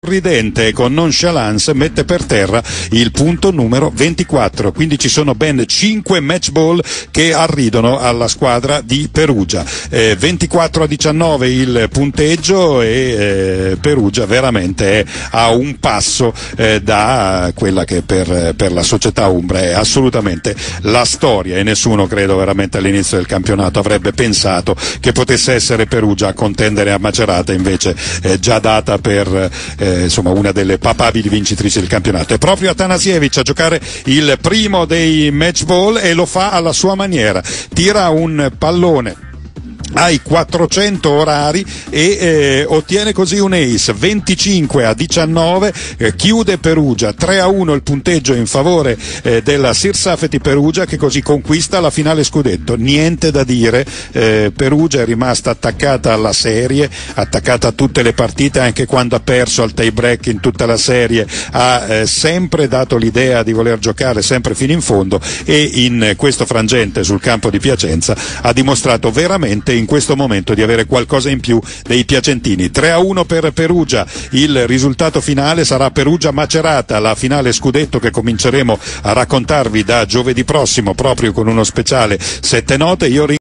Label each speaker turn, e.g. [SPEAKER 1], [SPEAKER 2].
[SPEAKER 1] sorridente e con nonchalance mette per terra il punto numero 24, quindi ci sono ben 5 match ball che arridono alla squadra di Perugia. 24-19 il punteggio e Perugia veramente è a un passo da quella che per la società umbra è assolutamente la storia, e nessuno credo veramente all'inizio del campionato avrebbe pensato che potesse essere Perugia a contendere a Macerata, invece già data per insomma una delle papabili vincitrici del campionato. È proprio Atanasiewicz a giocare il primo dei match ball e lo fa alla sua maniera, tira un pallone ai 400 orari e ottiene così un ace. 25-19, chiude Perugia 3-1 il punteggio in favore della Sirsafeti Perugia, che così conquista la finale scudetto. Niente da dire, Perugia è rimasta attaccata alla serie, attaccata a tutte le partite, anche quando ha perso al tie break in tutta la serie ha sempre dato l'idea di voler giocare sempre fino in fondo, e in questo frangente sul campo di Piacenza ha dimostrato veramente in questo momento di avere qualcosa in più dei piacentini. 3-1 per Perugia, il risultato finale sarà Perugia-Macerata, la finale scudetto che cominceremo a raccontarvi da giovedì prossimo proprio con uno speciale 7 note. Io